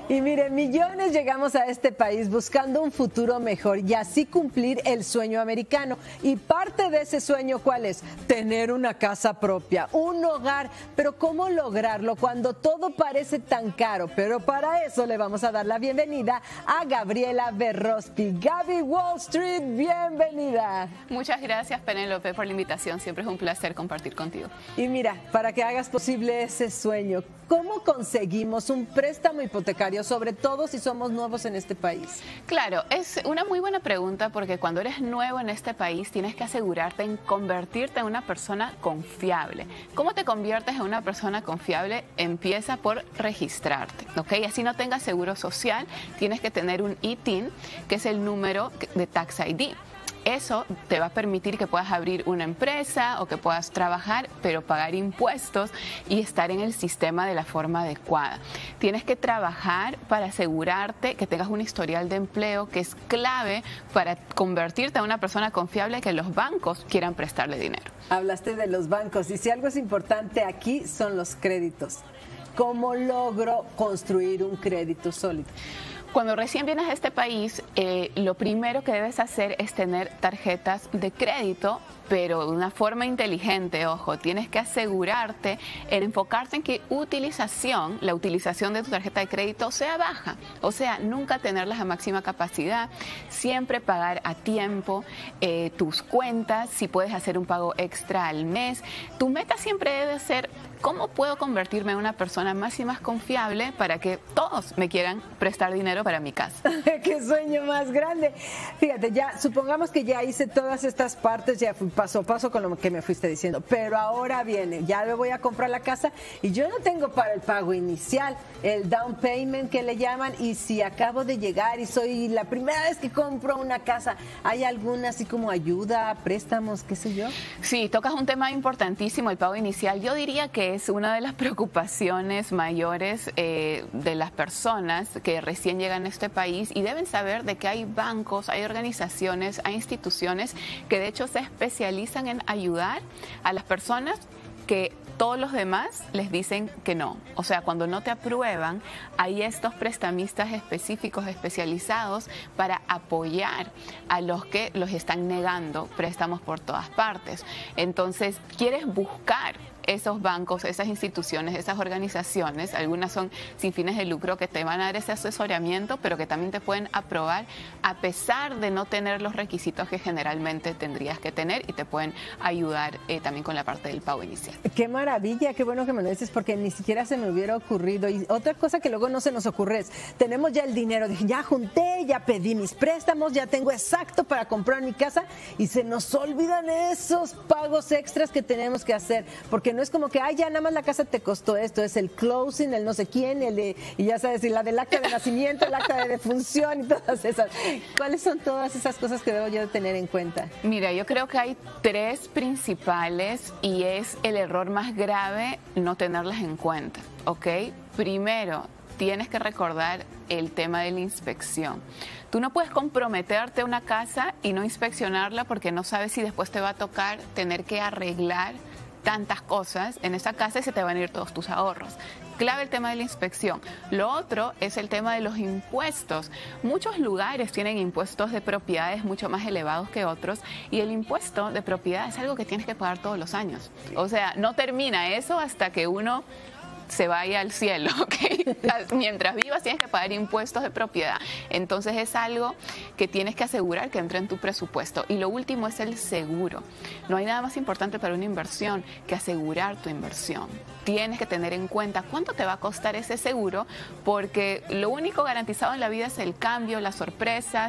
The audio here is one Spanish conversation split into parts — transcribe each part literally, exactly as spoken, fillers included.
Y miren, millones llegamos a este país buscando un futuro mejor y así cumplir el sueño americano. Y parte de ese sueño, ¿cuál es? Tener una casa propia, un hogar. Pero ¿cómo lograrlo cuando todo parece tan caro? Pero para eso le vamos a dar la bienvenida a Gabriela Verrospi. Gaby Wall Street, bienvenida. Muchas gracias, Penélope, por la invitación. Siempre es un placer compartir contigo. Y mira, para que hagas posible ese sueño, ¿cómo conseguimos un préstamo hipotecario, sobre todo si somos nuevos en este país? Claro, es una muy buena pregunta porque cuando eres nuevo en este país tienes que asegurarte en convertirte en una persona confiable. ¿Cómo te conviertes en una persona confiable? Empieza por registrarte, ¿ok? Así no tengas seguro social, tienes que tener un I T I N, que es el número de Tax I D. Eso te va a permitir que puedas abrir una empresa o que puedas trabajar, pero pagar impuestos y estar en el sistema de la forma adecuada. Tienes que trabajar para asegurarte que tengas un historial de empleo que es clave para convertirte en una persona confiable que los bancos quieran prestarle dinero. Hablaste de los bancos y si algo es importante aquí son los créditos. ¿Cómo logro construir un crédito sólido? Cuando recién vienes a este país, eh, lo primero que debes hacer es tener tarjetas de crédito, pero de una forma inteligente, ojo. Tienes que asegurarte en enfocarte en que utilización, la utilización de tu tarjeta de crédito sea baja. O sea, nunca tenerlas a máxima capacidad, siempre pagar a tiempo eh, tus cuentas, si puedes hacer un pago extra al mes. Tu meta siempre debe ser: ¿cómo puedo convertirme en una persona más y más confiable para que todos me quieran prestar dinero para mi casa? ¡Qué sueño más grande! Fíjate, ya supongamos que ya hice todas estas partes, ya fui paso a paso con lo que me fuiste diciendo, pero ahora viene, ya me voy a comprar la casa y yo no tengo para el pago inicial, el down payment que le llaman, y si acabo de llegar y soy la primera vez que compro una casa, ¿hay alguna así como ayuda, préstamos, qué sé yo? Sí, tocas un tema importantísimo, el pago inicial. Yo diría que es una de las preocupaciones mayores eh, de las personas que recién llegan a este país y deben saber de que hay bancos, hay organizaciones, hay instituciones que de hecho se especializan en ayudar a las personas que todos los demás les dicen que no. O sea, cuando no te aprueban, hay estos prestamistas específicos, especializados para apoyar a los que los están negando préstamos por todas partes. Entonces, quieres buscar esos bancos, esas instituciones, esas organizaciones. Algunas son sin fines de lucro que te van a dar ese asesoramiento, pero que también te pueden aprobar a pesar de no tener los requisitos que generalmente tendrías que tener, y te pueden ayudar eh, también con la parte del pago inicial. ¡Qué maravilla! Qué bueno que me lo dices, porque ni siquiera se me hubiera ocurrido. Y otra cosa que luego no se nos ocurre es, tenemos ya el dinero, dije, ya junté, ya pedí mis préstamos, ya tengo exacto para comprar mi casa, y se nos olvidan esos pagos extras que tenemos que hacer, porque no es como que, ay, ya nada más la casa te costó esto, es el closing, el no sé quién, el de, y ya sabes, y la del acta de nacimiento, el acta de defunción y todas esas. ¿Cuáles son todas esas cosas que debo yo de tener en cuenta? Mira, yo creo que hay tres principales y es el error más grave no tenerlas en cuenta, ¿ok? Primero, tienes que recordar el tema de la inspección. Tú no puedes comprometerte a una casa y no inspeccionarla porque no sabes si después te va a tocar tener que arreglar tantas cosas en esa casa y se te van a ir todos tus ahorros. Clave el tema de la inspección. Lo otro es el tema de los impuestos. Muchos lugares tienen impuestos de propiedades mucho más elevados que otros, y el impuesto de propiedad es algo que tienes que pagar todos los años. O sea, no termina eso hasta que uno se vaya al cielo, ¿ok? Mientras vivas tienes que pagar impuestos de propiedad. Entonces es algo que tienes que asegurar que entre en tu presupuesto. Y lo último es el seguro. No hay nada más importante para una inversión que asegurar tu inversión. Tienes que tener en cuenta cuánto te va a costar ese seguro, porque lo único garantizado en la vida es el cambio, las sorpresas,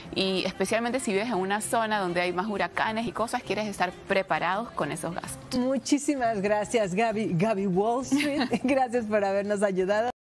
y especialmente si vives en una zona donde hay más huracanes y cosas, quieres estar preparados con esos gastos. Muchísimas gracias, Gaby. Gaby Wall Street. Gracias por habernos ayudado.